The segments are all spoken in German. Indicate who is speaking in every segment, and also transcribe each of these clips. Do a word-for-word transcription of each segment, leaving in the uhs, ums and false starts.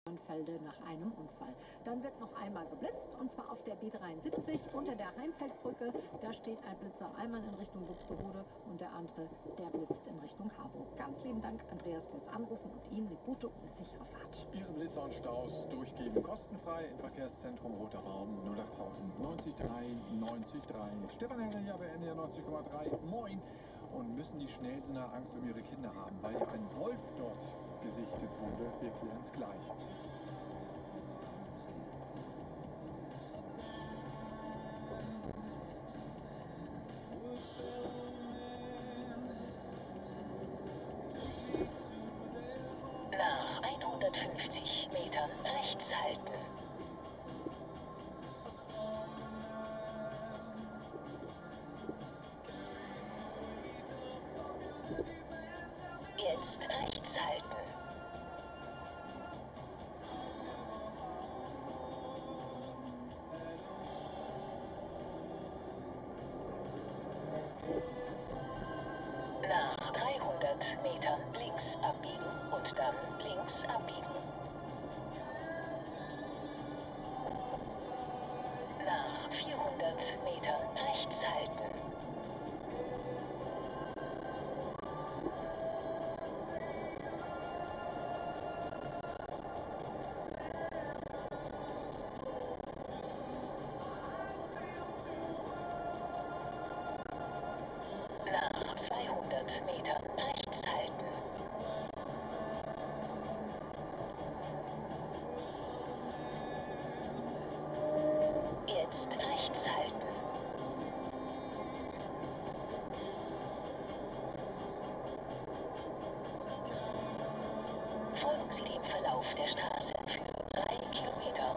Speaker 1: Felde nach einem Unfall. Dann wird noch einmal geblitzt, und zwar auf der B dreiundsiebzig unter der Heimfeldbrücke. Da steht ein Blitzer einmal in Richtung Buxtehude und der andere, der blitzt in Richtung Harburg. Ganz lieben Dank, Andreas, fürs Anrufen und Ihnen eine gute und eine sichere Fahrt.
Speaker 2: Ihre Blitzer und Staus durchgehend kostenfrei im Verkehrszentrum Roter Raum null achttausend neunzig drei neunzig drei. Stefan Henry, B N R neunzig Komma drei. Moin. Und müssen die Schnellsinner Angst um ihre Kinder haben, weil ja ein Wolf dort gesichtet wurde? Wir klären es gleich.
Speaker 3: Nach hundertfünfzig Metern rechts halten. Jetzt rechts halten. Nach dreihundert Metern links abbiegen und dann links abbiegen. Nach vierhundert Metern rechts halten. Nach zweihundert Metern rechts halten. Jetzt rechts halten. Folgen Sie dem Verlauf der Straße für drei Kilometer.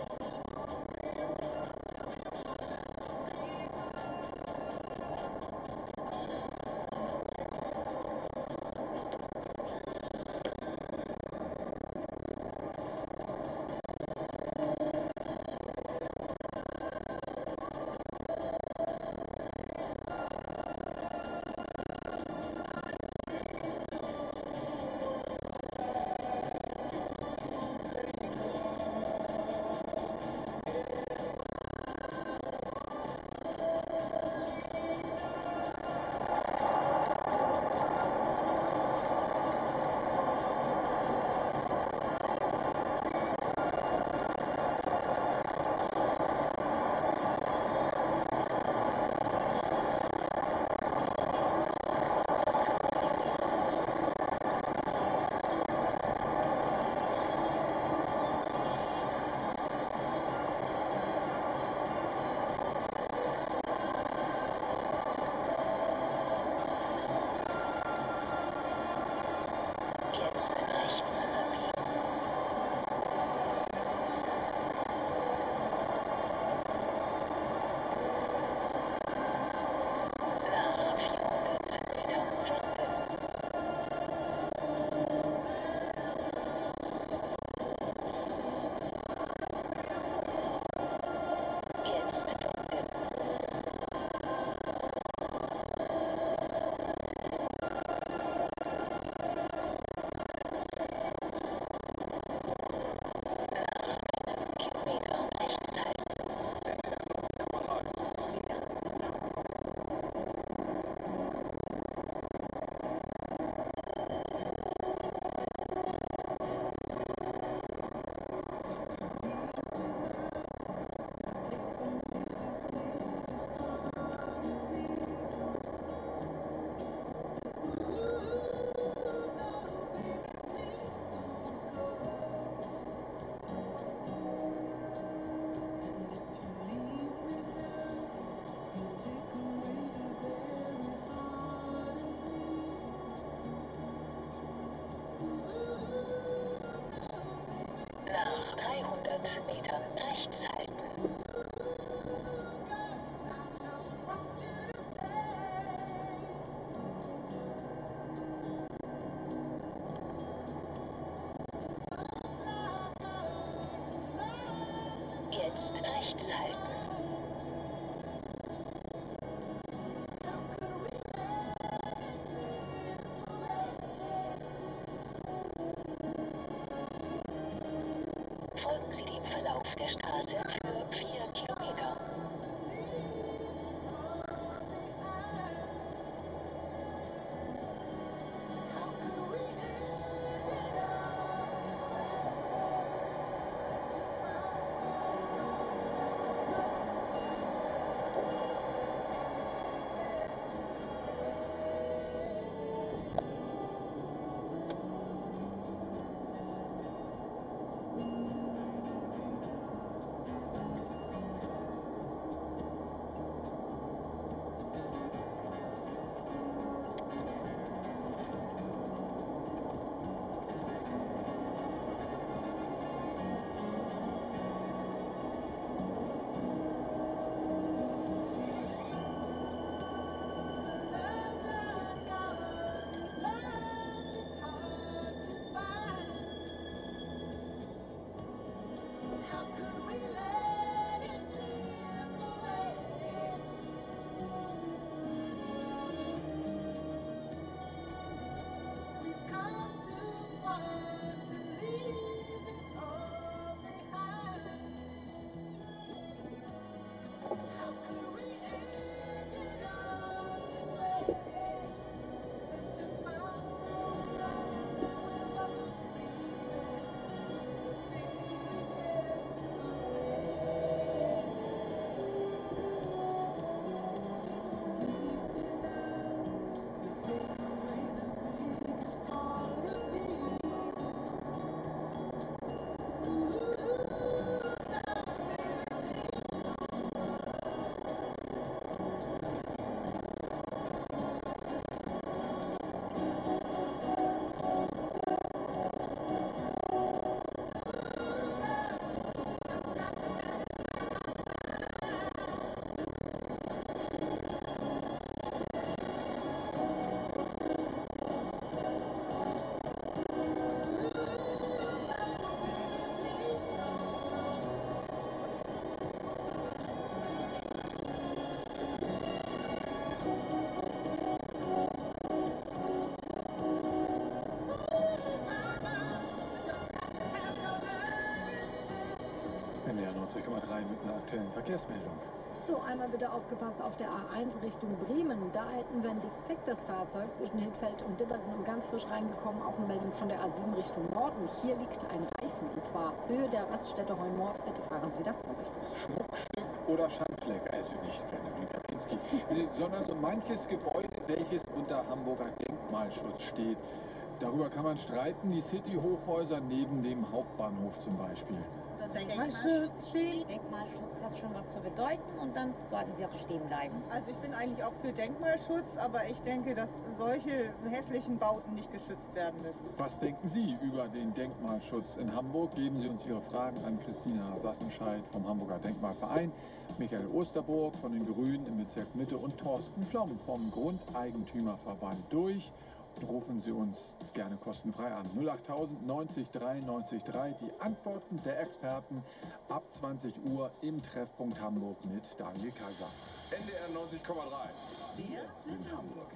Speaker 3: Nach dreihundert Metern rechts halten. Jetzt rechts halten. Verlauf der Straße für vier Kilometer.
Speaker 2: neunzig Komma drei mit einer aktuellen Verkehrsmeldung.
Speaker 1: So, einmal bitte aufgepasst auf der A eins Richtung Bremen. Da hätten wir ein defektes Fahrzeug zwischen Hittfeld und Dibbersen und ganz frisch reingekommen. Auch eine Meldung von der A sieben Richtung Norden. Hier liegt ein Reifen und zwar Höhe der Raststätte Heunmoor. Bitte fahren Sie da vorsichtig.
Speaker 2: Schmuckstück oder Schandfleck, also nicht Fernand Kapinski, sondern so manches Gebäude, welches unter Hamburger Denkmalschutz steht. Darüber kann man streiten, die City-Hochhäuser neben dem Hauptbahnhof zum Beispiel.
Speaker 4: Denkmalschutz stehen.
Speaker 5: Denkmalschutz hat schon was zu bedeuten und dann sollten sie auch stehen bleiben.
Speaker 4: Also ich bin eigentlich auch für Denkmalschutz, aber ich denke, dass solche hässlichen Bauten nicht geschützt werden müssen.
Speaker 2: Was denken Sie über den Denkmalschutz in Hamburg? Geben Sie uns Ihre Fragen an Christina Sassenscheid vom Hamburger Denkmalverein, Michael Osterburg von den Grünen im Bezirk Mitte und Thorsten Pflaum vom Grundeigentümerverband durch. Rufen Sie uns gerne kostenfrei an. null achttausend neunzig drei neunzig drei. Die Antworten der Experten ab zwanzig Uhr im Treffpunkt Hamburg mit Daniel Kaiser.
Speaker 6: N D R neunzig Komma drei.
Speaker 3: Wir sind Hamburg.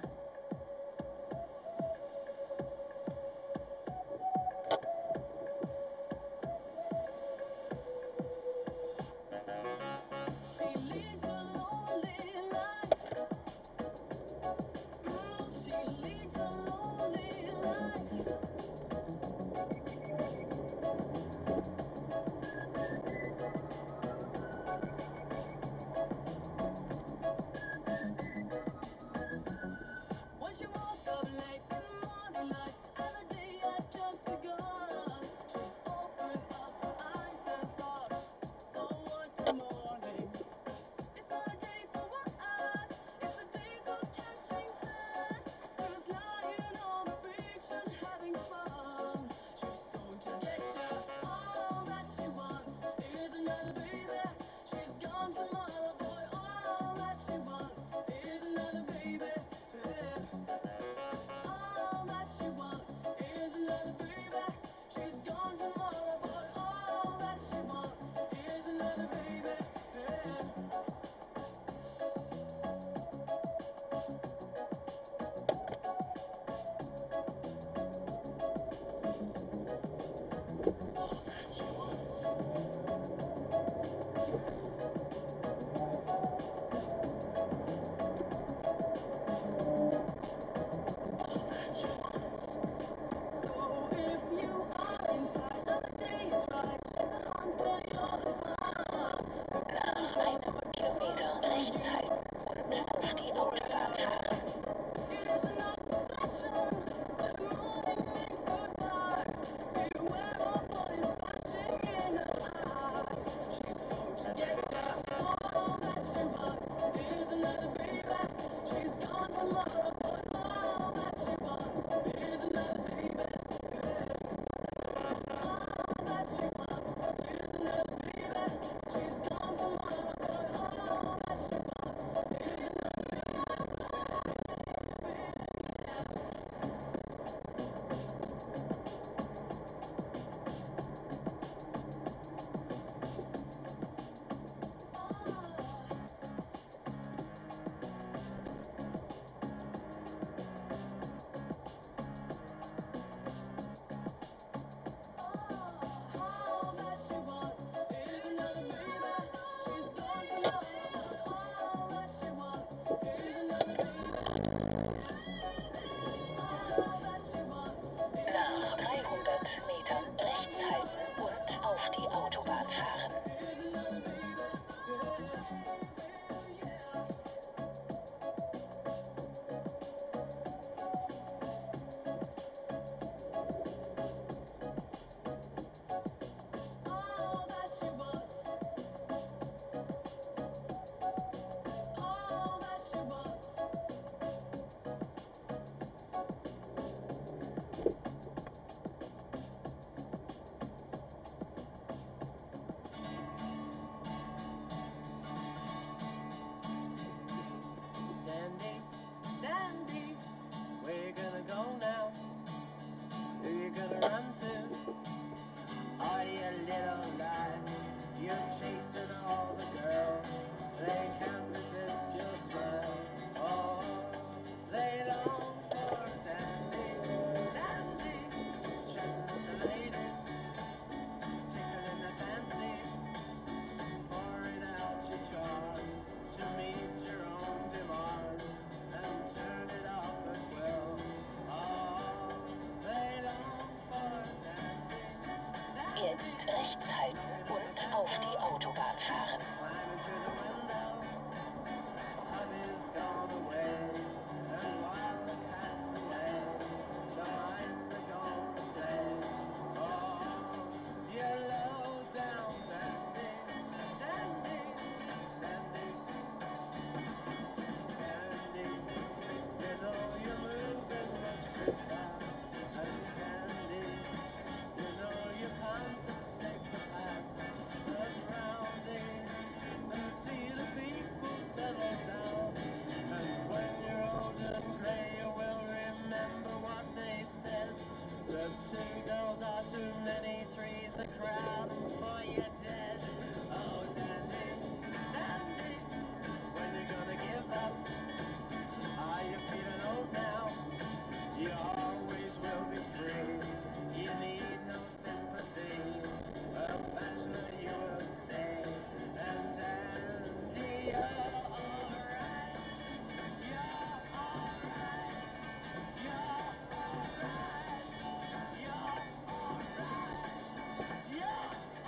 Speaker 7: little life. You're chasing all the girls, they can't resist your smile. Oh, they long for dandy, dandy, chatting with the ladies, tickling the fancy, pouring out your charm to meet your own demands and turn it off at will. Oh, they long for dandy, dandy.
Speaker 3: Jetzt rechts halten und auf die Autobahn fahren.
Speaker 7: Climbing through the window, hubby's gone away, and while the cat's away, the mice are gonna play. Oh, you low down dandy, dandy, dandy, dandy. You know you're moving much too fast, and dandy, you know you can't escape the past. Look round and see the people settle down. And when you're old and grey, you will remember what they said. The two girls are too many, three's a crowd, and for you're dead. Oh, dandy, dandy, when you gonna give up? Are you feeling old now? You always will be free. You need no sympathy. A bachelor you will stay. And dandy, you're alright. You're alright. You're alright. You're alright. You're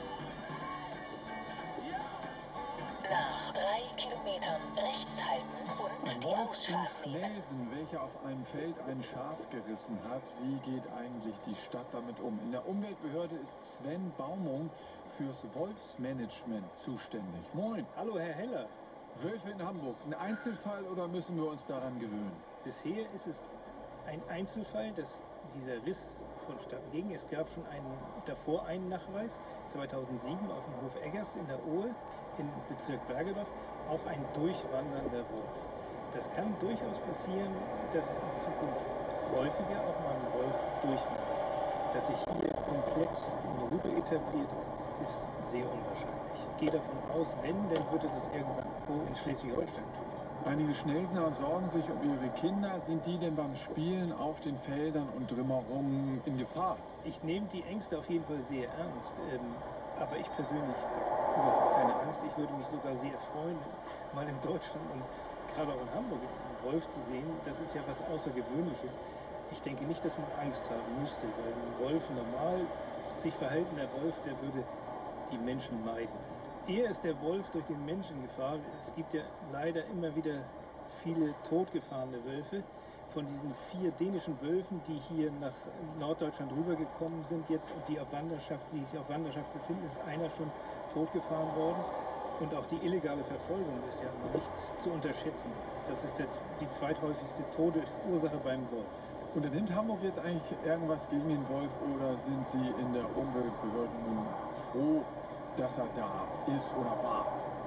Speaker 7: alright. You're
Speaker 3: Nach drei Kilometern rechts halten und
Speaker 2: Ein
Speaker 3: die
Speaker 2: Wolf in
Speaker 3: Ausfahrt nehmen.
Speaker 2: Schlesien, welcher auf einem Feld ein Schaf gerissen hat. Wie geht eigentlich die Stadt damit um? In der Umweltbehörde ist Sven Baumung fürs Wolfsmanagement zuständig. Moin.
Speaker 8: Hallo Herr Heller.
Speaker 2: Wölfe in Hamburg, ein Einzelfall oder müssen wir uns daran gewöhnen?
Speaker 8: Bisher ist es ein Einzelfall, dass dieser Riss vonstatten ging. Es gab schon einen, davor einen Nachweis, zweitausendsieben auf dem Hof Eggers in der Ohe im Bezirk Bergedorf, auch ein durchwandernder Wolf. Das kann durchaus passieren, dass in Zukunft häufiger auch mal ein Wolf durchwandert. Dass sich hier komplett eine Rube etabliert, ist sehr unwahrscheinlich. Ich gehe davon aus, wenn, dann würde das irgendwann in Schleswig-Holstein tun.
Speaker 2: Einige Schnellsener sorgen sich um ihre Kinder. Sind die denn beim Spielen auf den Feldern und drumherum in Gefahr?
Speaker 8: Ich nehme die Ängste auf jeden Fall sehr ernst, ähm, aber ich persönlich habe überhaupt keine Angst. Ich würde mich sogar sehr freuen, mal in Deutschland und gerade auch in Hamburg einen Wolf zu sehen. Das ist ja was Außergewöhnliches. Ich denke nicht, dass man Angst haben müsste, weil ein Wolf, normal sich verhaltender Wolf, der würde die Menschen meiden. Eher ist der Wolf durch den Menschen Gefahr. Es gibt ja leider immer wieder viele totgefahrene Wölfe. Von diesen vier dänischen Wölfen, die hier nach Norddeutschland rübergekommen sind jetzt und die auf Wanderschaft, die sich auf Wanderschaft befinden, ist einer schon totgefahren worden. Und auch die illegale Verfolgung ist ja nicht zu unterschätzen. Das ist jetzt die zweithäufigste Todesursache beim Wolf.
Speaker 2: Unternimmt Hamburg jetzt eigentlich irgendwas gegen den Wolf oder sind Sie in der Umweltbehörde nun froh, dass er da ist oder war?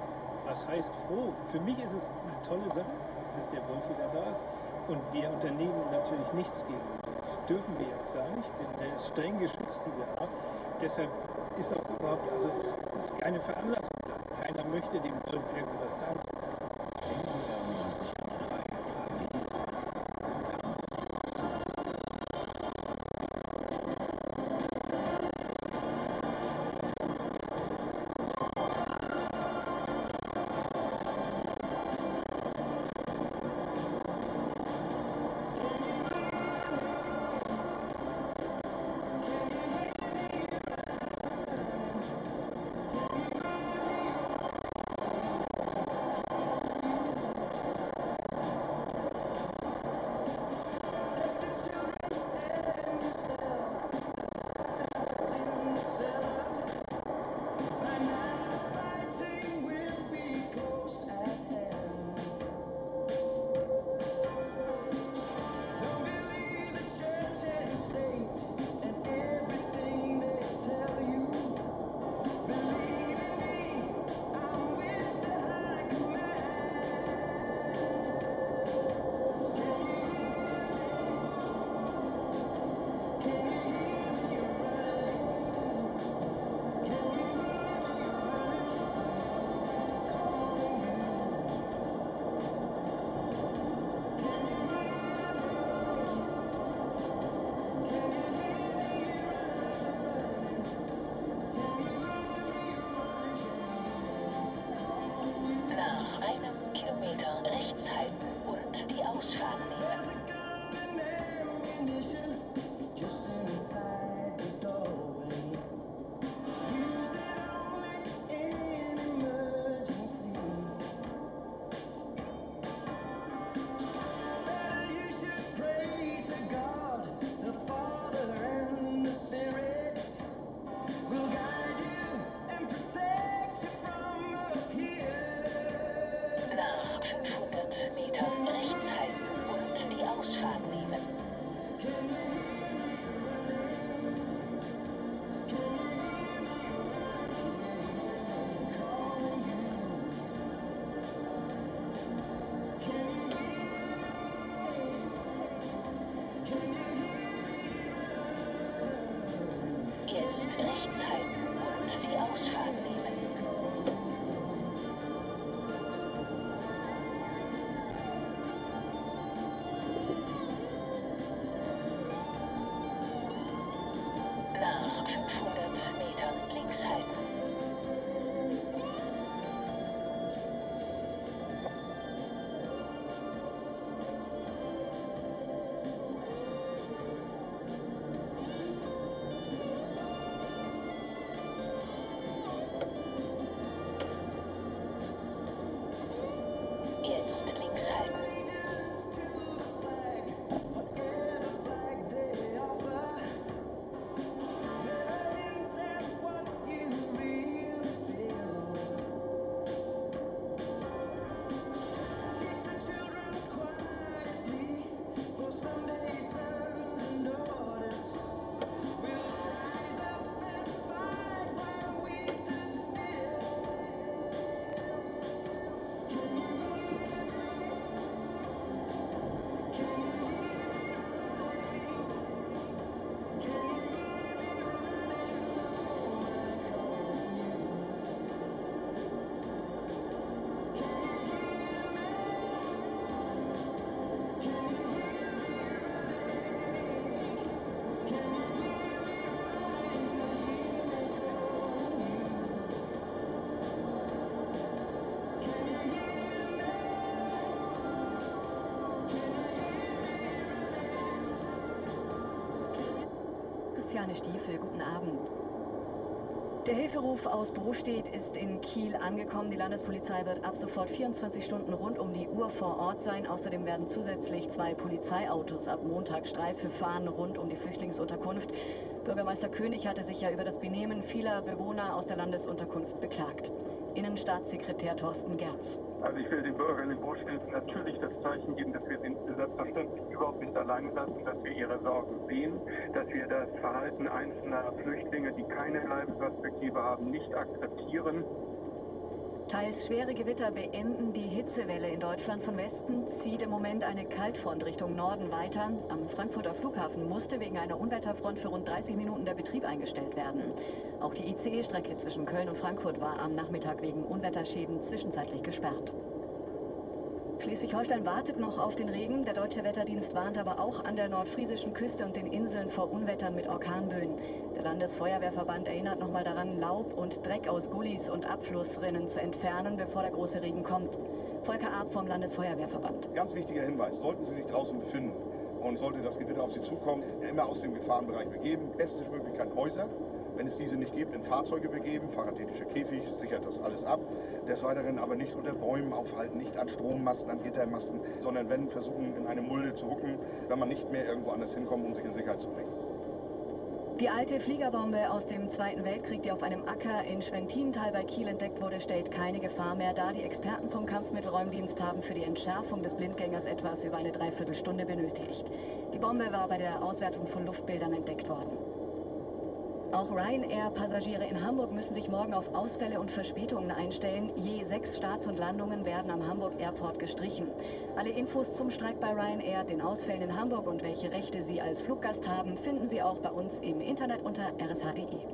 Speaker 8: Was heißt froh? Für mich ist es eine tolle Sache, dass der Wolf wieder da ist. Und wir unternehmen natürlich nichts gegen den Wolf. Dürfen wir ja gar nicht, denn der ist streng geschützt, diese Art. Deshalb ist auch überhaupt, also es ist keine Veranlassung da. Keiner möchte dem Wolf irgendwas da.
Speaker 3: Meter rechts halten und die Ausfahrt nehmen.
Speaker 9: Stiefel, guten Abend. Der Hilferuf aus Brostede ist in Kiel angekommen. Die Landespolizei wird ab sofort vierundzwanzig Stunden rund um die Uhr vor Ort sein. Außerdem werden zusätzlich zwei Polizeiautos ab Montag Streife fahren rund um die Flüchtlingsunterkunft. Bürgermeister König hatte sich ja über das Benehmen vieler Bewohner aus der Landesunterkunft beklagt. Innenstaatssekretär Thorsten Gerz.
Speaker 10: Also ich will den Bürgern in Brostede natürlich das Zeichen geben, dass wir sie selbstverständlich überhaupt nicht allein lassen, dass wir ihre Sorgen sehen, dass wir das Verhalten einzelner Flüchtlinge, die keine Bleibeperspektive haben, nicht akzeptieren.
Speaker 9: Teils schwere Gewitter beenden die Hitzewelle in Deutschland. Von Westen zieht im Moment eine Kaltfront Richtung Norden weiter. Am Frankfurter Flughafen musste wegen einer Unwetterfront für rund dreißig Minuten der Betrieb eingestellt werden. Auch die I C E-Strecke zwischen Köln und Frankfurt war am Nachmittag wegen Unwetterschäden zwischenzeitlich gesperrt. Schleswig-Holstein wartet noch auf den Regen. Der deutsche Wetterdienst warnt aber auch an der nordfriesischen Küste und den Inseln vor Unwettern mit Orkanböen. Der Landesfeuerwehrverband erinnert nochmal daran, Laub und Dreck aus Gullis und Abflussrinnen zu entfernen, bevor der große Regen kommt. Volker Arp vom Landesfeuerwehrverband.
Speaker 6: Ganz wichtiger Hinweis, sollten Sie sich draußen befinden und sollte das Gewitter auf Sie zukommen, immer aus dem Gefahrenbereich begeben. Beste Möglichkeit Häuser. Wenn es diese nicht gibt, in Fahrzeuge begeben, fahrradtätischer Käfig sichert das alles ab. Des Weiteren aber nicht unter Bäumen aufhalten, nicht an Strommasten, an Gittermasten, sondern wenn versuchen, in eine Mulde zu hucken, wenn man nicht mehr irgendwo anders hinkommt, um sich in Sicherheit zu bringen.
Speaker 9: Die alte Fliegerbombe aus dem Zweiten Weltkrieg, die auf einem Acker in Schwentinental bei Kiel entdeckt wurde, stellt keine Gefahr mehr dar. Die Experten vom Kampfmittelräumdienst haben für die Entschärfung des Blindgängers etwas über eine Dreiviertelstunde benötigt. Die Bombe war bei der Auswertung von Luftbildern entdeckt worden. Auch Ryanair-Passagiere in Hamburg müssen sich morgen auf Ausfälle und Verspätungen einstellen. Je sechs Starts und Landungen werden am Hamburg Airport gestrichen. Alle Infos zum Streik bei Ryanair, den Ausfällen in Hamburg und welche Rechte Sie als Fluggast haben, finden Sie auch bei uns im Internet unter r s h punkt d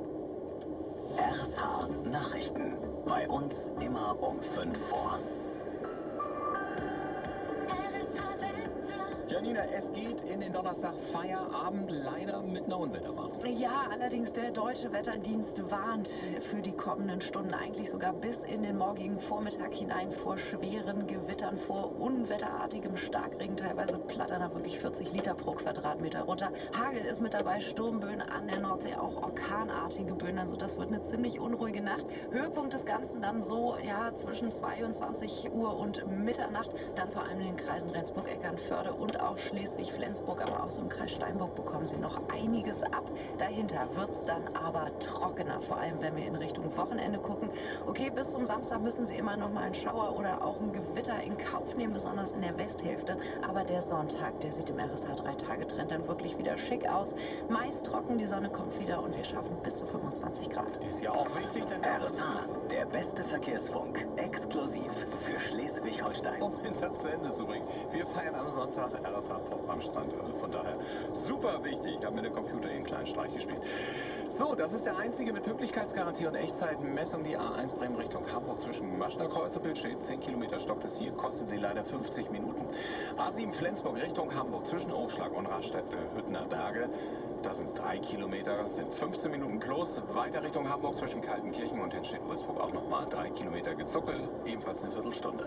Speaker 9: e.
Speaker 11: R S H Nachrichten. Bei uns immer um fünf vor.
Speaker 12: Janina, es geht in den Donnerstag Feierabend leider mit einer Unwetterwarnung.
Speaker 13: Ja, allerdings der deutsche Wetterdienst warnt für die kommenden Stunden, eigentlich sogar bis in den morgigen Vormittag hinein vor schweren Gewittern, vor unwetterartigem Starkregen. Teilweise plattern da wirklich vierzig Liter pro Quadratmeter runter. Hagel ist mit dabei, Sturmböen an der Nordsee, auch orkanartige Böen. Also das wird eine ziemlich unruhige Nacht. Höhepunkt des Ganzen dann so, ja, zwischen zweiundzwanzig Uhr und Mitternacht. Dann vor allem in den Kreisen Rendsburg, Eckernförde und auch Schleswig-Flensburg, aber auch so im Kreis Steinburg bekommen sie noch einiges ab. Dahinter wird es dann aber trockener, vor allem wenn wir in Richtung Wochenende gucken. Okay, bis zum Samstag müssen sie immer noch mal einen Schauer oder auch ein Gewitter in Kauf nehmen, besonders in der Westhälfte. Aber der Sonntag, der sieht im R S H-drei-Tage-Trend dann wirklich wieder schick aus. Meist trocken, die Sonne kommt wieder und wir schaffen bis zu fünfundzwanzig Grad.
Speaker 12: Ist ja auch wichtig, denn
Speaker 11: R S H, der beste Verkehrsfunk, exklusiv für Schleswig-Holstein.
Speaker 12: um den Satz zu Ende zu bringen. Wir feiern am Sonntag R S H-Pop am Strand. Also von daher super wichtig. Ich habe mit dem Computer einen kleinen Streich gespielt. So, das ist der einzige mit Pünktlichkeitsgarantie und Echtzeitmessung. Die A eins Bremen Richtung Hamburg zwischen Maschner Kreuz und Bild zehn Kilometer stockt es hier, kostet sie leider fünfzig Minuten. A sieben Flensburg Richtung Hamburg zwischen Aufschlag und Raststätte Hüttener Berge. Da sind es drei Kilometer, sind fünfzehn Minuten plus. Weiter Richtung Hamburg zwischen Kaltenkirchen und Henstedt-Ulzburg auch nochmal drei Kilometer gezuckelt, ebenfalls eine Viertelstunde.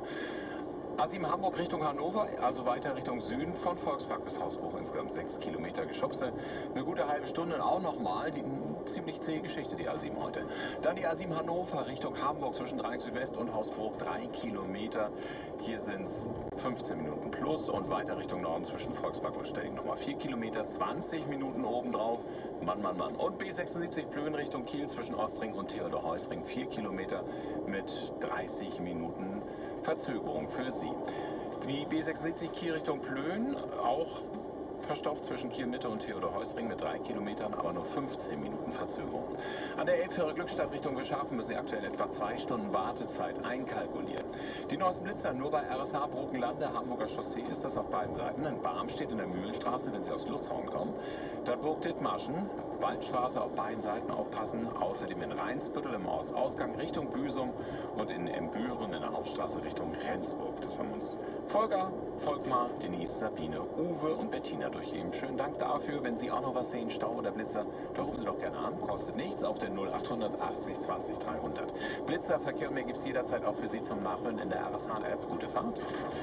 Speaker 12: A sieben Hamburg Richtung Hannover, also weiter Richtung Süden von Volkspark bis Hausbruch, insgesamt sechs Kilometer Geschubse. Eine gute halbe Stunde und auch nochmal die ziemlich zähe Geschichte, die A sieben heute. Dann die A sieben Hannover Richtung Hamburg zwischen Dreieck Südwest und Hausbruch, drei Kilometer. Hier sind es fünfzehn Minuten plus und weiter Richtung Norden zwischen Volkspark und Stelling nochmal vier Kilometer, zwanzig Minuten obendrauf. Mann, Mann, Mann. Und B sechsundsiebzig Plön Richtung Kiel zwischen Ostring und Theodor-Heuss-Ring, vier Kilometer mit dreißig Minuten Verzögerung für Sie. Die B sechsundsiebzig Kiel Richtung Plön, auch verstopft zwischen Kiel Mitte und Theodor-Heuss-Ring mit drei Kilometern, aber nur fünfzehn Minuten Verzögerung. An der Elbfähre Glückstadt Richtung Wilschafen müssen Sie aktuell etwa zwei Stunden Wartezeit einkalkulieren. Die neuesten Blitzer nur bei R S H Brokenlande, Hamburger Chaussee ist das auf beiden Seiten. In Barm steht in der Mühlenstraße, wenn Sie aus Lutzhorn kommen. Dann Burg Dithmarschen, Waldstraße auf beiden Seiten aufpassen. Außerdem in Rheinsbüttel im Ortsausgang Richtung Büsum und in Embüren in der Hauptstraße Richtung Rendsburg. Das haben uns Volker, Volkmar, Denise, Sabine, Uwe und Bettina durchgeben. Schönen Dank dafür. Wenn Sie auch noch was sehen, Stau oder Blitzer, dann rufen Sie doch gerne an. Kostet nichts auf der null achthundert achtzig zwanzig dreihundert. Blitzer, Verkehr und mehr gibt es jederzeit auch für Sie zum Nachhören in der R S H-App. Gute Fahrt.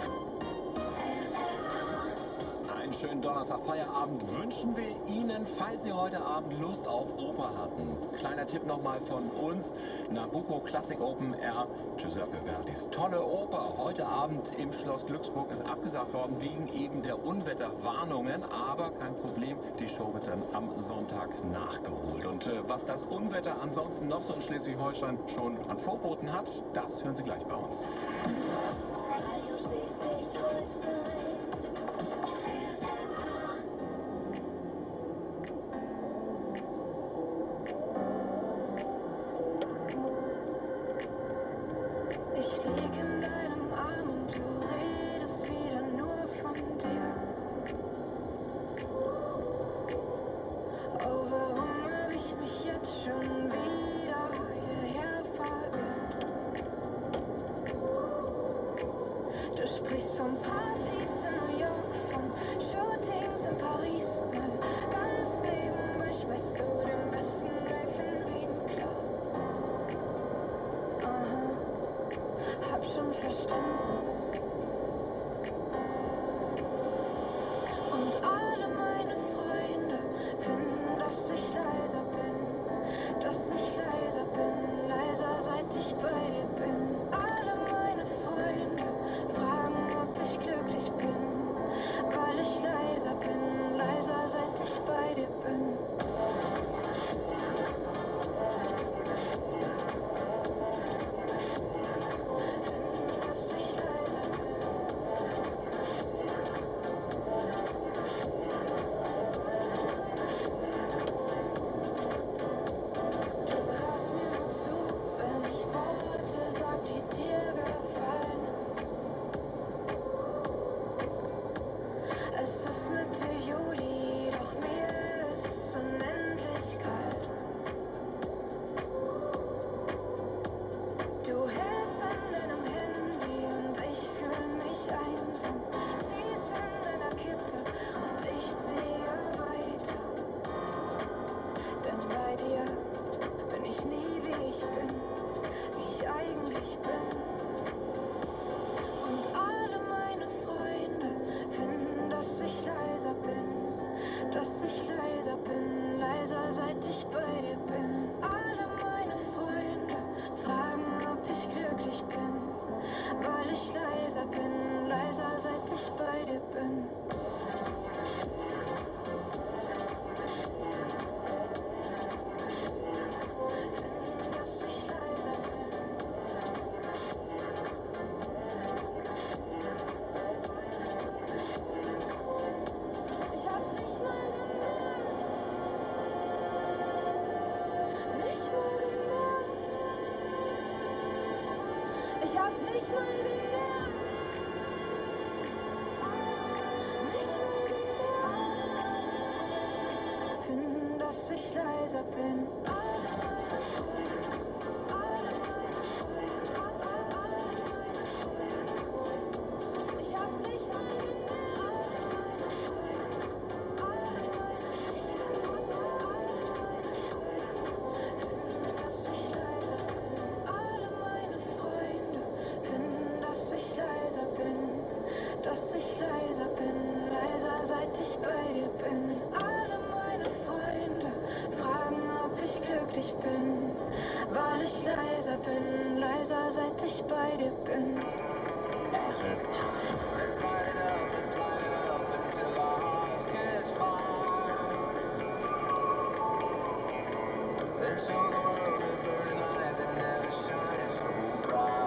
Speaker 12: Einen schönen Donnerstag Feierabend wünschen wir Ihnen, falls Sie heute Abend Lust auf Oper hatten. Kleiner Tipp nochmal von uns, Nabucco Classic Open Air, Giuseppe Verdis tolle Oper. Heute Abend im Schloss Glücksburg ist abgesagt worden wegen eben der Unwetterwarnungen, aber kein Problem, die Show wird dann am Sonntag nachgeholt. Und äh, was das Unwetter ansonsten noch so in Schleswig-Holstein schon an Vorboten hat, das hören Sie gleich bei uns.
Speaker 14: Radio Schleswig-Holstein.
Speaker 15: Ich lieg in deinem Arm und du redest wieder nur von dir. Oh, warum hab ich mich jetzt schon wieder hierher verirrt? Du sprichst von Partys in New York, von Shootings in Paris. Mal ganz nebenbei schmeißt du den besten Rave in Wien klar. Aha. Hab schon verstanden. Und alle meine Freunde finden, dass ich leiser bin, dass ich leiser bin, leiser seit ich bei dir bin. Alle meine Freunde fragen, ob ich glücklich bin, weil ich leiser bin, leiser seit ich bei dir bin. Dass ich leiser Ich hab's nicht mal gemerkt. Nicht mal gemerkt. Finden, dass ich leiser bin. Alle meine Freunde, alle meine Freunde, alle meine Freunde. Ich hab's nicht mal gemerkt. Dass ich leiser bin, leiser seit ich bei dir bin. Alle meine Freunde fragen, ob ich glücklich bin, weil ich leiser bin, leiser seit ich bei dir bin.
Speaker 7: Let's light it up, let's light it up until our hearts catch fire. Then show the world a burning light that never shines so bright.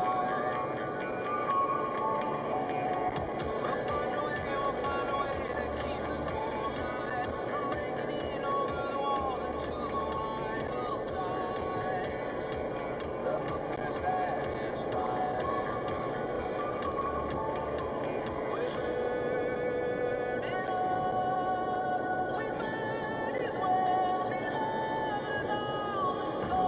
Speaker 15: Oh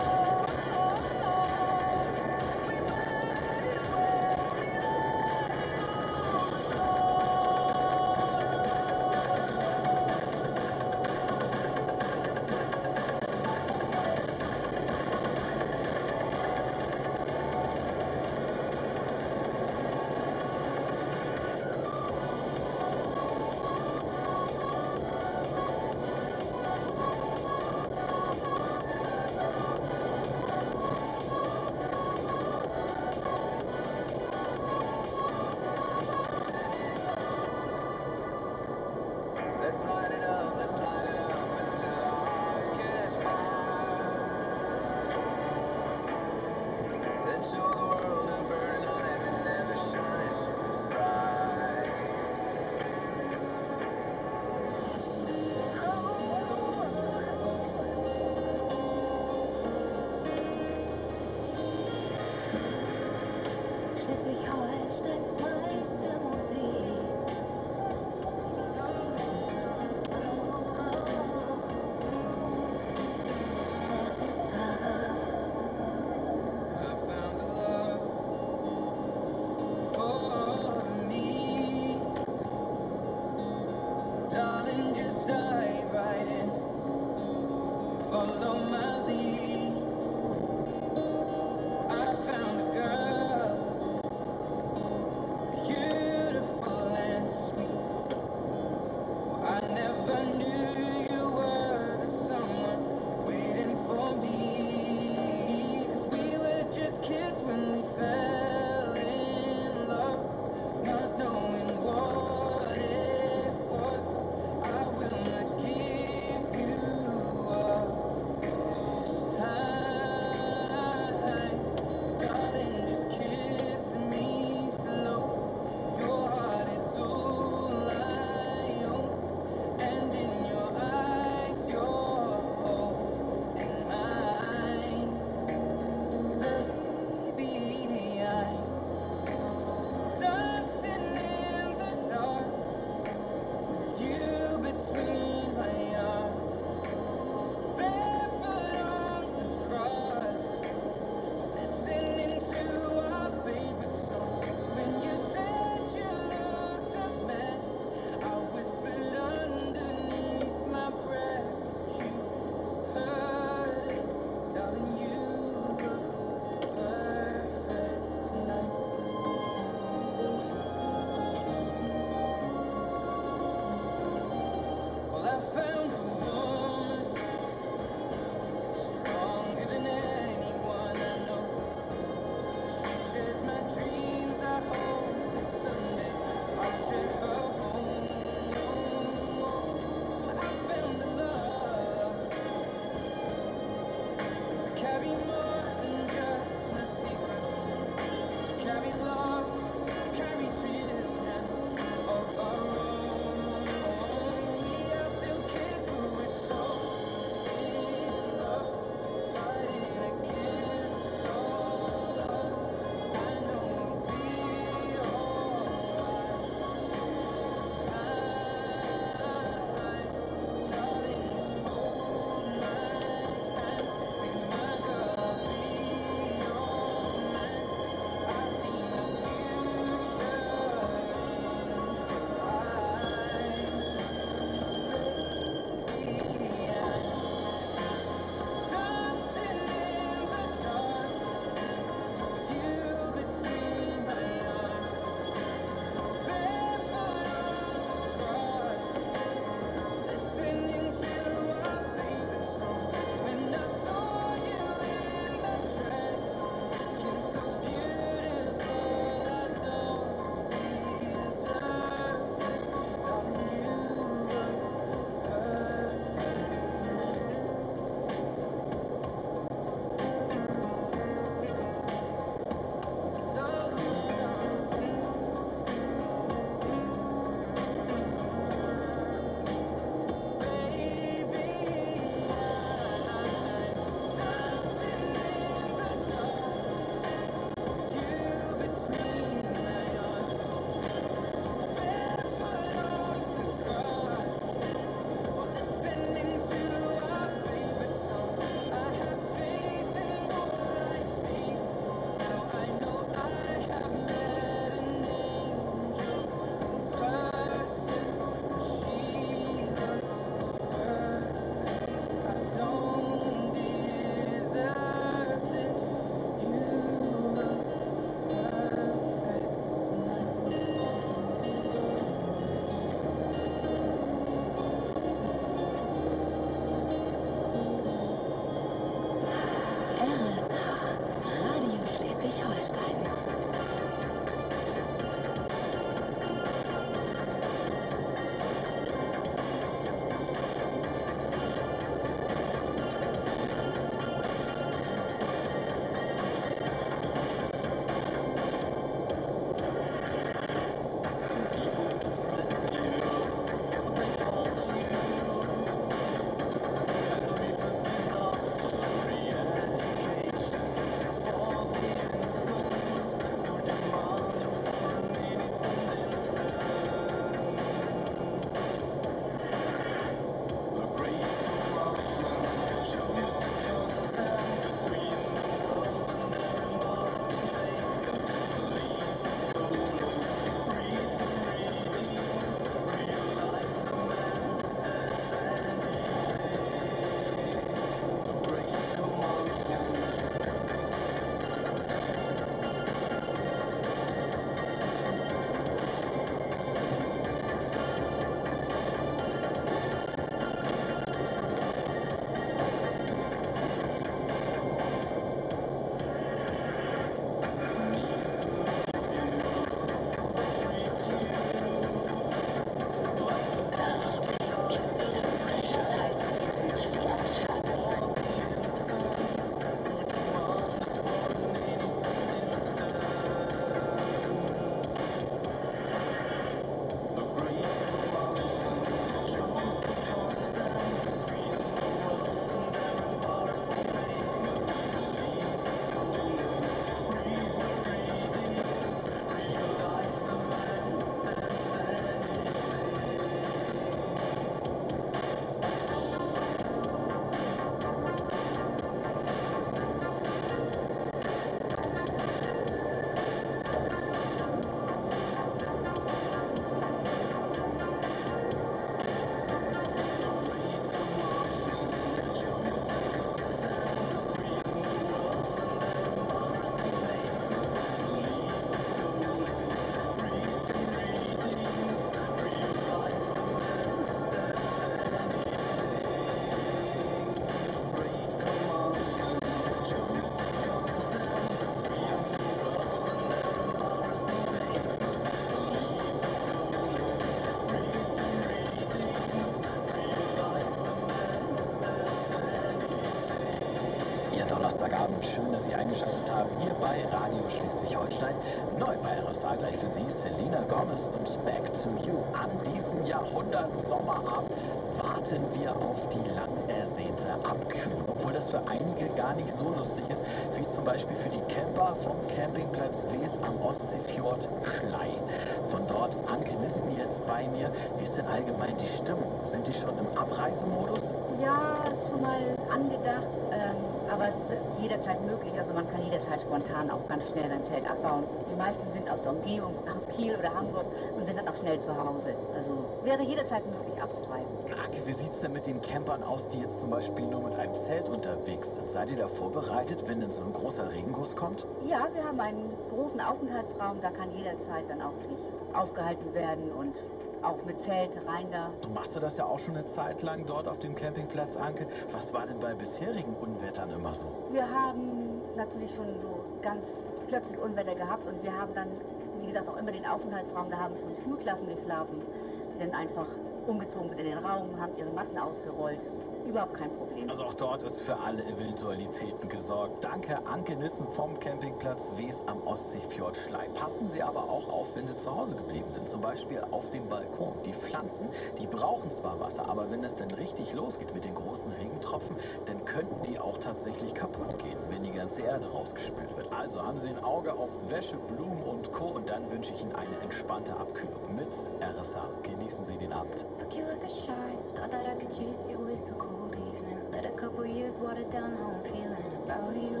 Speaker 11: Donnerstagabend. Schön, dass Sie eingeschaltet haben hier bei Radio Schleswig-Holstein. Neu bei R S A gleich für Sie Selena Gomez und Back to You. An diesem Jahrhundert-Sommerabend warten wir auf die lang ersehnte Abkühlung. Obwohl das für einige gar nicht so lustig ist, wie zum Beispiel für die Camper vom Campingplatz Wes am Ostseefjord Schlei. Von dort Anke Nissen jetzt bei mir. Wie ist denn allgemein die Stimmung? Sind die schon im Abreisemodus?
Speaker 5: Ja, schon mal angedacht, ähm, aber es ist jederzeit möglich. Also man kann jederzeit spontan auch ganz schnell sein Zelt abbauen. Die meisten sind aus der Umgebung, aus Kiel oder Hamburg und sind dann auch schnell zu Hause. Also wäre jederzeit möglich abzutreiben.
Speaker 11: Anke, wie sieht es denn mit den Campern aus, die jetzt zum Beispiel nur mit einem Zelt unterwegs sind? Seid ihr da vorbereitet, wenn denn so ein großer Regenguss kommt?
Speaker 5: Ja, wir haben einen großen Aufenthaltsraum, da kann jederzeit dann auch sich aufgehalten werden und auch mit Zelt rein da.
Speaker 11: Du machst du das ja auch schon eine Zeit lang dort auf dem Campingplatz, Anke. Was war denn bei bisherigen Unwettern immer so?
Speaker 5: Wir haben natürlich schon so ganz plötzlich Unwetter gehabt und wir haben dann, wie gesagt, auch immer den Aufenthaltsraum, da haben schon Schulklassen geschlafen, die dann einfach umgezogen sind in den Raum, haben ihre Matten ausgerollt. Überhaupt kein Problem.
Speaker 11: Also auch dort ist für alle Eventualitäten gesorgt. Danke, Anke Nissen vom Campingplatz Wes am Ostseefjord Schlei. Passen Sie aber auch auf, wenn Sie zu Hause geblieben sind. Zum Beispiel auf dem Balkon. Die Pflanzen, die brauchen zwar Wasser, aber wenn es dann richtig losgeht mit den großen Regentropfen, dann könnten die auch tatsächlich kaputt gehen, wenn die ganze Erde rausgespült wird. Also haben Sie ein Auge auf Wäsche, Blumen und Co. Und dann wünsche ich Ihnen eine entspannte Abkühlung mit R S A. Genießen Sie den Abend.
Speaker 15: Took you like a shot, thought that I could chase you with a cold evening. Let a couple years water down how I'm feeling about you.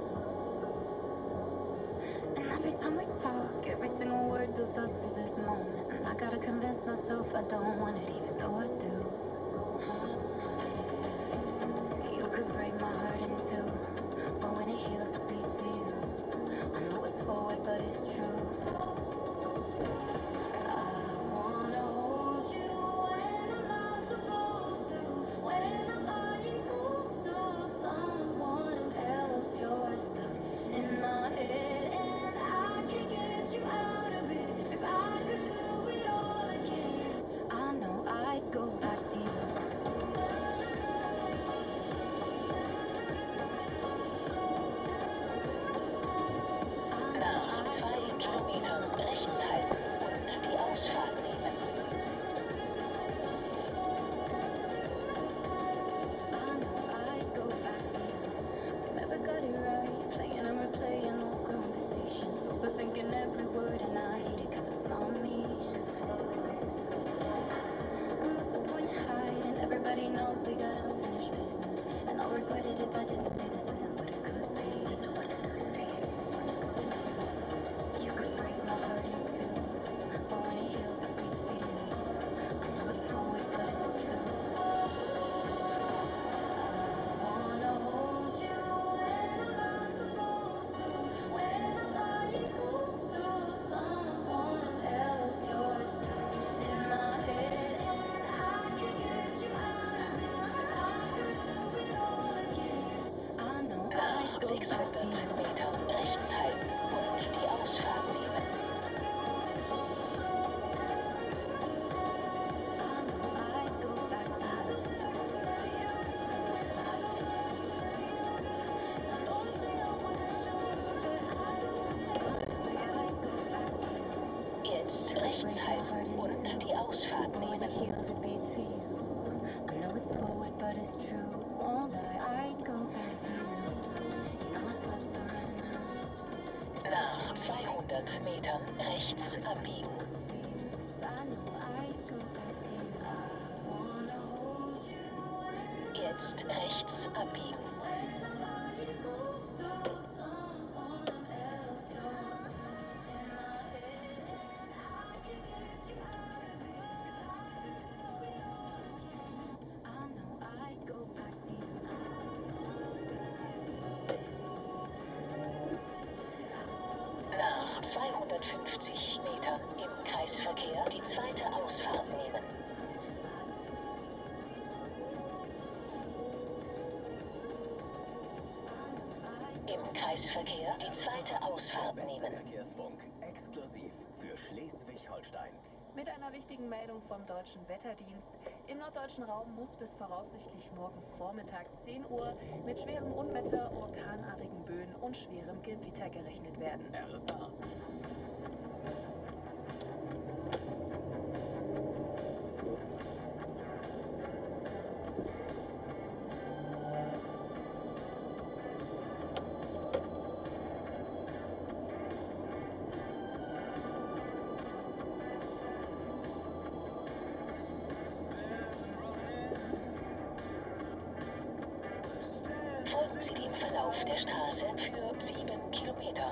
Speaker 15: And every time we talk, every single word builds up to this moment. And I gotta convince myself I don't want it, even though I do. You could break my heart in two, but when it heals, it beats for you. I know it's forward, but it's true.
Speaker 3: Nach zweihundert Metern rechts abbiegen. Jetzt rechts abbiegen. Nach zweihundertfünfzig Metern im Kreisverkehr die zweite Ausfahrt nehmen. Im Kreisverkehr die zweite Ausfahrt nehmen.
Speaker 11: Verkehrsfunk exklusiv für Schleswig-Holstein.
Speaker 16: Mit einer wichtigen Meldung vom Deutschen Wetterdienst. Im norddeutschen Raum muss bis voraussichtlich morgen Vormittag zehn Uhr mit schwerem Unwetter, orkanartigen Böen und schwerem Gewitter gerechnet werden.
Speaker 11: R S A.
Speaker 3: Folgen Sie dem Verlauf der Straße für sieben Kilometer.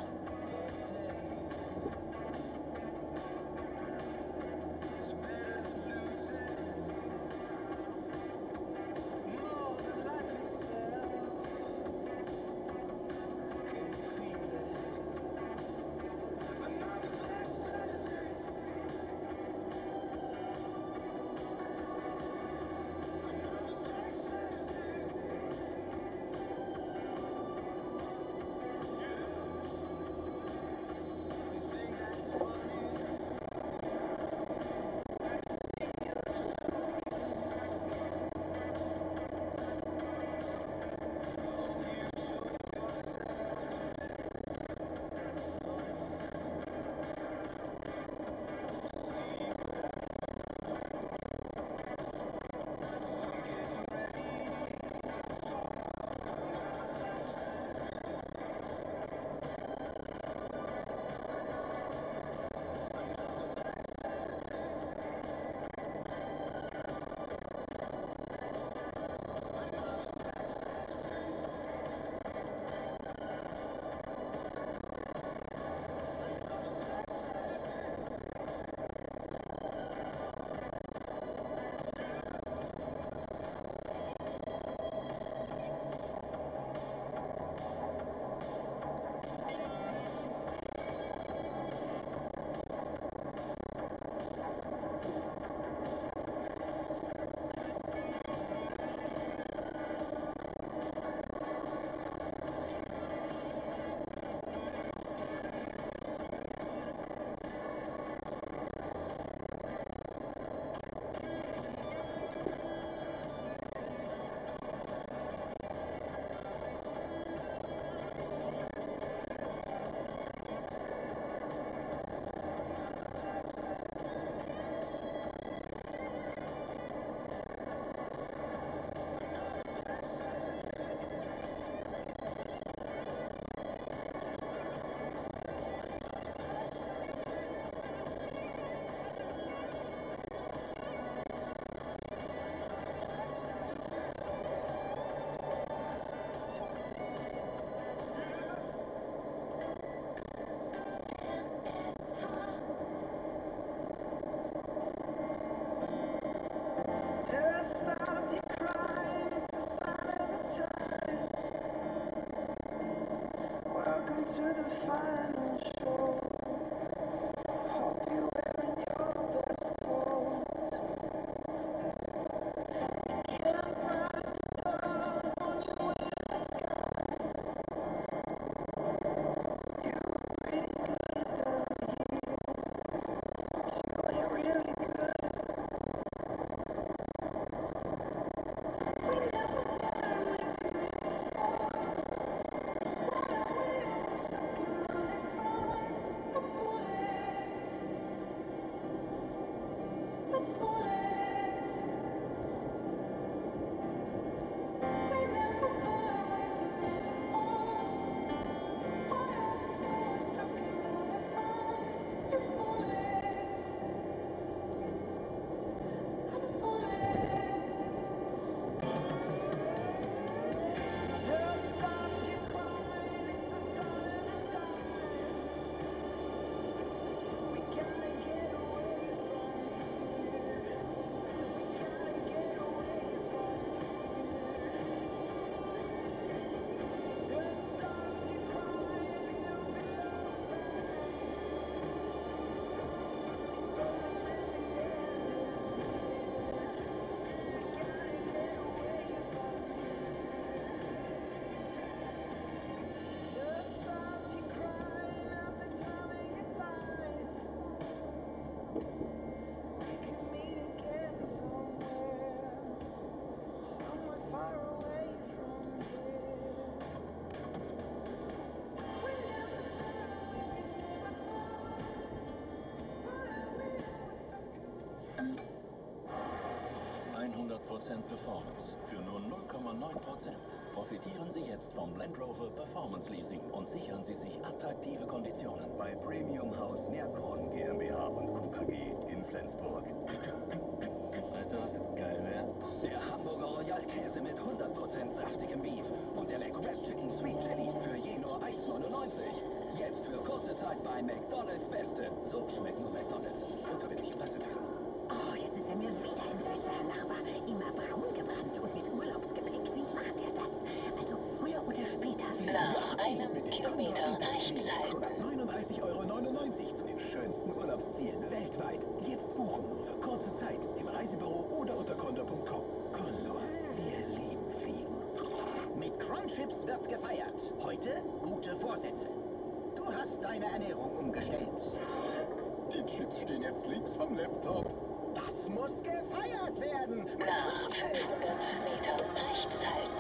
Speaker 11: Prozent Performance für nur null Komma neun Prozent. Profitieren Sie jetzt vom Land Rover Performance Leasing und sichern Sie sich attraktive Konditionen
Speaker 17: Bei Premium Haus Merkorn GmbH und Co. K G in Flensburg.
Speaker 11: Weißt du, was jetzt geil wäre?
Speaker 17: Der Hamburger Royal-Käse mit hundert Prozent saftigem Beef und der McWrap Chicken Sweet Chili für je nur eins neunundneunzig. Jetzt für kurze Zeit bei McDonald's Beste. So schmeckt nur McDonald's. Unverbindliche Preisempfehlung.
Speaker 18: Oh, jetzt ist er mir wieder im Sessel, Herr Nachbar. Immer braun gebrannt und mit Urlaubsgepäck. Wie macht er das? Also früher oder später?
Speaker 3: Nach einem Kilometer rechts halten.
Speaker 17: hundertneununddreißig Euro neunundneunzig zu den schönsten Urlaubszielen weltweit. Jetzt buchen nur für kurze Zeit im Reisebüro oder unter condor punkt com. Condor, wir lieben Fliegen.
Speaker 18: Mit Crunchips wird gefeiert. Heute gute Vorsätze. Du hast deine Ernährung umgestellt.
Speaker 6: Die Chips stehen jetzt links vom Laptop.
Speaker 18: Das muss gefeiert werden. Mit
Speaker 3: Nach fünfhundert Metern rechts halten.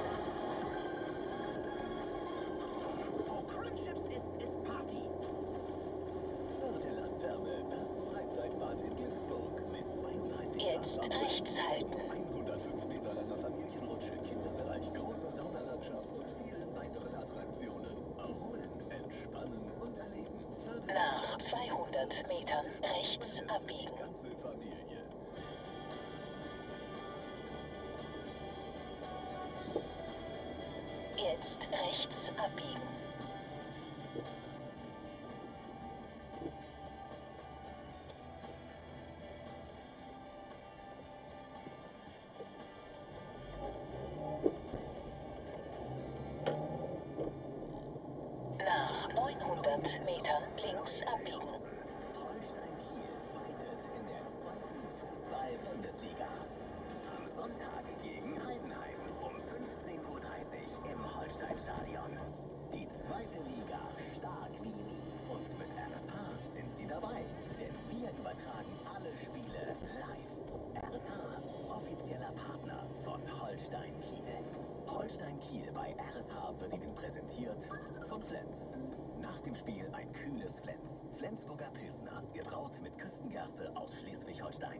Speaker 18: Wo Crunchips ist, ist Party.
Speaker 17: Förderlandtherme, das Freizeitbad in Glücksburg mit zweiunddreißig
Speaker 3: Jetzt
Speaker 17: Grad
Speaker 3: rechts halten.
Speaker 17: hundertfünf Meter langer Familienrutsche, Kinderbereich, große Saunalandschaft und vielen weiteren Attraktionen. Erholen, entspannen und erleben.
Speaker 3: Nach zweihundert Metern rechts abbiegen.
Speaker 17: Ganze Familie.
Speaker 3: Jetzt rechts abbiegen. Nach neunhundert Metern links abbiegen.
Speaker 17: Holstein-Kiel fightet in der zweiten Fußball-Bundesliga. Am Sonntag gegen Heidenheim um fünfzehn Uhr dreißig im Holsteinstadion. Die zweite Liga stark wie nie. Und mit R S H sind Sie dabei, denn wir übertragen alle Spiele live. R S H, offizieller Partner von Holstein-Kiel. Holstein-Kiel bei R S H wird Ihnen präsentiert von Flens. Nach dem Spiel ein kühles Flens. Flensburger Pilsner, gebraut mit Küstengerste aus Schleswig-Holstein.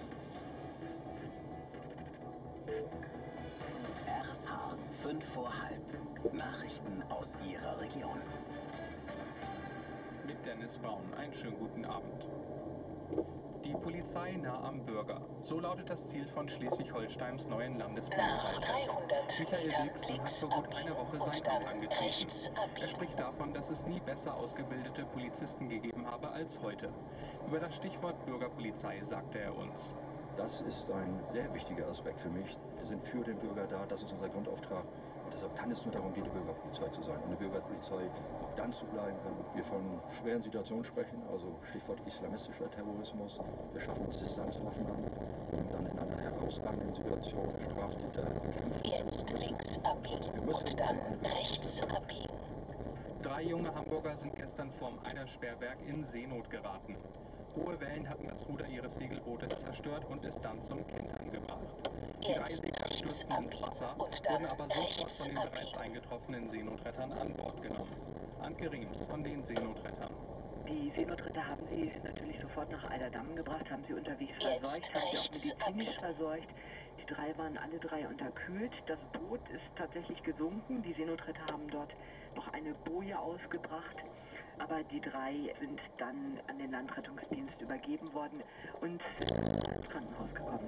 Speaker 17: R S H, fünf vor halb. Nachrichten aus Ihrer Region.
Speaker 19: Mit Dennis Braun. Einen schönen guten Abend. Die Polizei nah am Bürger. So lautet das Ziel von Schleswig-Holsteins neuen Landespolizeichef. Michael Wilster hat vor gut einer Woche sein Amt angetreten. Er spricht davon, dass es nie besser ausgebildete Polizisten gegeben habe als heute. Über das Stichwort Bürgerpolizei sagte er uns.
Speaker 20: Das ist ein sehr wichtiger Aspekt für mich. Wir sind für den Bürger da, das ist unser Grundauftrag. Und deshalb kann es nur darum gehen, die Bürgerpolizei zu sein. Und eine Bürgerpolizei auch dann zu bleiben, wenn wir von schweren Situationen sprechen, also Stichwort islamistischer Terrorismus. Wir schaffen uns Distanzwaffen an, um dann in einer herausragenden Situation Straftäter bekämpfen.
Speaker 3: Jetzt links abbiegen und dann rechts abbiegen.
Speaker 19: Drei junge Hamburger sind gestern vorm Eidersperrwerk in Seenot geraten. Hohe Wellen hatten das Ruder ihres Segelbootes zerstört und es dann zum Kentern gebracht. Die drei Segler stürzten ins Wasser, wurden aber sofort von den bereits eingetroffenen Seenotrettern an Bord genommen. Anke Riems von den Seenotrettern.
Speaker 5: Die Seenotretter haben sie natürlich sofort nach Eiderdamm gebracht, haben sie unterwegs verseucht, haben sie auch medizinisch verseucht. Die drei waren alle drei unterkühlt. Das Boot ist tatsächlich gesunken. Die Seenotretter haben dort noch eine Boje ausgebracht. Aber die drei sind dann an den Landrettungsdienst übergeben worden und ins Krankenhaus gekommen.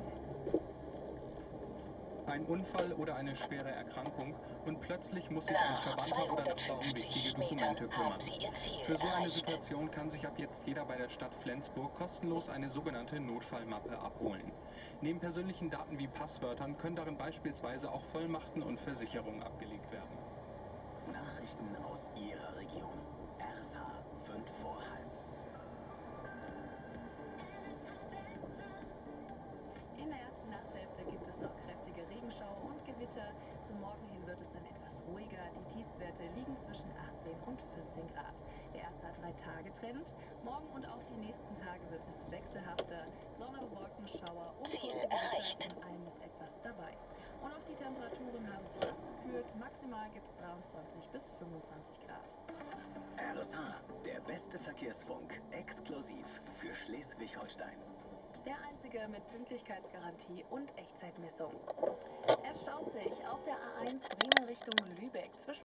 Speaker 19: Ein Unfall oder eine schwere Erkrankung und plötzlich muss sich ein Verwandter oder Nachbar um wichtige Dokumente kümmern. Für so eine Situation kann sich ab jetzt jeder bei der Stadt Flensburg kostenlos eine sogenannte Notfallmappe abholen. Neben persönlichen Daten wie Passwörtern können darin beispielsweise auch Vollmachten und Versicherungen abgelegt werden.
Speaker 17: Nachrichten aus Ihrer Region. R S H, fünf vor halb.
Speaker 16: In der ersten Nachtshälfte gibt es noch kräftige Regenschauer und Gewitter. Zum Morgen hin wird es dann etwas ruhiger. Die Tiefstwerte liegen zwischen achtzehn und vierzehn Grad. Der erste Drei-Tage-Trend. Morgen und auch die nächsten Tage wird es wechselhafter. Sonne, Wolken, Schauer und kurze Gewitter. Von allem ist etwas dabei. Und auch die Temperaturen haben sich abgekühlt. Maximal gibt es dreiundzwanzig bis fünfundzwanzig Grad.
Speaker 17: R S H, der beste Verkehrsfunk, exklusiv für Schleswig-Holstein.
Speaker 16: Der einzige mit Pünktlichkeitsgarantie und Echtzeitmessung. Es staut sich auf der A eins Bremen Richtung Lübeck zwischen